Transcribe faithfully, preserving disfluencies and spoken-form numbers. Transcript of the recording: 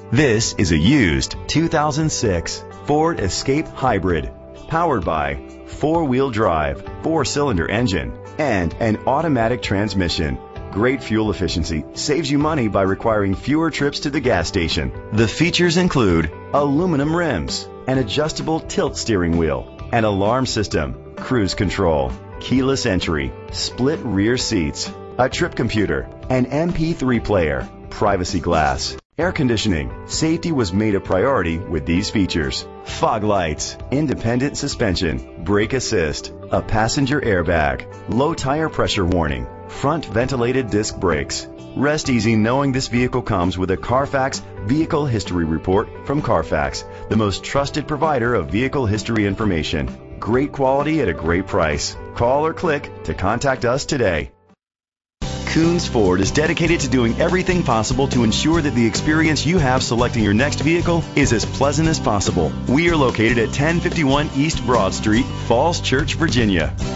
This is a used two thousand six Ford Escape Hybrid, powered by four-wheel drive, four-cylinder engine, and an automatic transmission. Great fuel efficiency saves you money by requiring fewer trips to the gas station. The features include aluminum rims, an adjustable tilt steering wheel, an alarm system, cruise control, keyless entry, split rear seats, a trip computer, an M P three player, privacy glass, air conditioning. Safety was made a priority with these features: fog lights, independent suspension, brake assist, a passenger airbag, low tire pressure warning, front ventilated disc brakes. Rest easy knowing this vehicle comes with a Carfax Vehicle History Report from Carfax, the most trusted provider of vehicle history information. Great quality at a great price. Call or click to contact us today. Koons Ford is dedicated to doing everything possible to ensure that the experience you have selecting your next vehicle is as pleasant as possible. We are located at ten fifty-one East Broad Street, Falls Church, Virginia.